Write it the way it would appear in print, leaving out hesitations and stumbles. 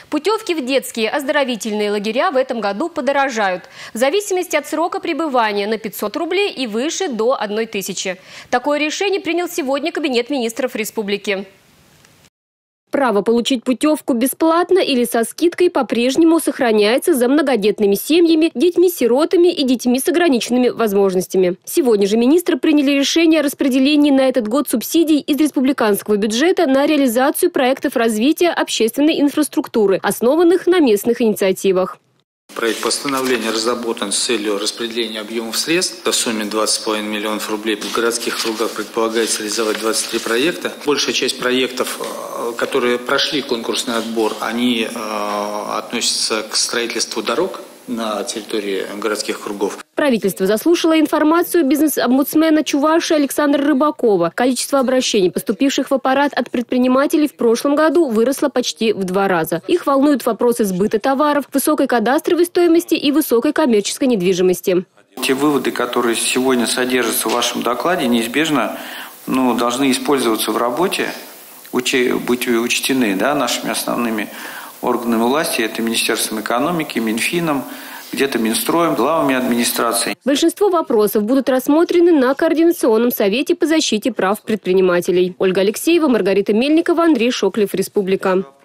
Путевки в детские оздоровительные лагеря в этом году подорожают. В зависимости от срока пребывания на 500 рублей и выше до 1000. Такое решение принял сегодня Кабинет министров республики. Право получить путевку бесплатно или со скидкой по-прежнему сохраняется за многодетными семьями, детьми-сиротами и детьми с ограниченными возможностями. Сегодня же министры приняли решение о распределении на этот год субсидий из республиканского бюджета на реализацию проектов развития общественной инфраструктуры, основанных на местных инициативах. Проект постановления разработан с целью распределения объемов средств в сумме 20,5 миллионов рублей. В городских кругах предполагается реализовать 23 проекта. Большая часть проектов, которые прошли конкурсный отбор, они относятся к строительству дорог на территории городских кругов. Правительство заслушало информацию бизнес-омбудсмена Чувашии Александра Рыбакова. Количество обращений, поступивших в аппарат от предпринимателей в прошлом году, выросло почти в 2 раза. Их волнуют вопросы сбыта товаров, высокой кадастровой стоимости и высокой коммерческой недвижимости. Те выводы, которые сегодня содержатся в вашем докладе, неизбежно должны использоваться в работе, быть учтены нашими основными органами власти. Это Министерством экономики, Минфином, где-то Минстроем, главами администрации. Большинство вопросов будут рассмотрены на Координационном совете по защите прав предпринимателей. Ольга Алексеева, Маргарита Мельникова, Андрей Шоклев, Республика.